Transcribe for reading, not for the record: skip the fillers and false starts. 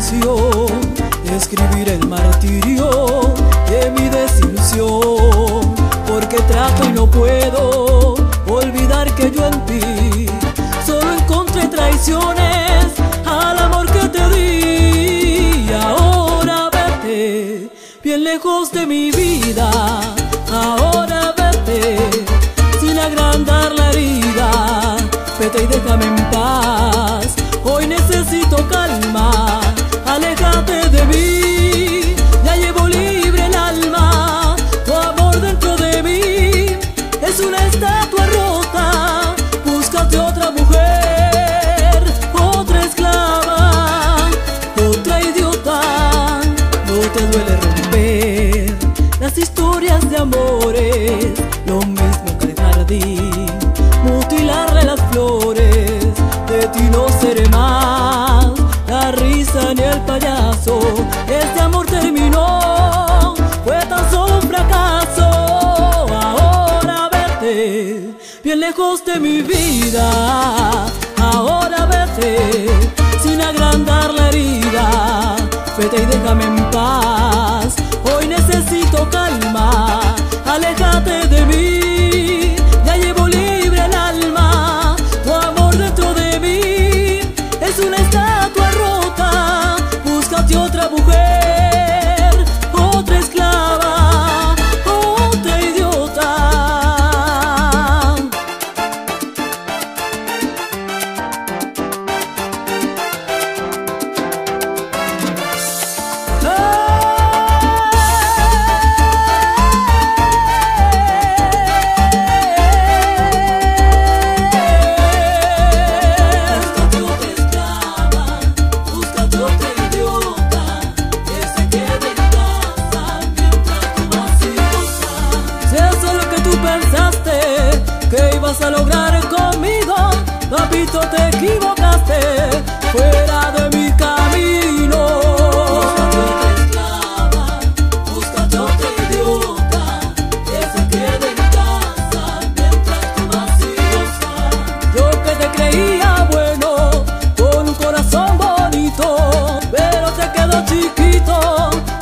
canción, escribir el martirio de mi desilusión, porque trato y no puedo olvidar que yo en ti solo encontré traiciones al amor que te di. Ahora vete bien lejos de mi vida, ahora vete sin agrandar la herida, vete y déjame en paz, hoy necesito calma, aléjate de mí, ya llevo libre el alma, tu amor dentro de mí es una estatua rota, búscate otra mujer, otra esclava, otra idiota. No te duele romper las historias de amores, lo mismo que el jardín, mutilarle las flores, de ti no seré más la risa ni el payaso, este amor terminó, fue tan solo un fracaso. Ahora vete bien lejos de mi vida, ahora vete sin agrandar la herida, vete y déjame en paz, hoy necesito calma, aléjate de mí, ya llevo libre el alma, tu amor dentro de mí es una estatua rota, búscate otra mujer, otra esclava, otra idiota. ¿Qué ibas a lograr conmigo? Papito, te equivocaste, fuera de mi camino. Búscate otra esclava, búscate otra idiota, que se quede en casa mientras tú vas y gozas. Yo que te creía bueno, con un corazón bonito, pero te quedó chiquito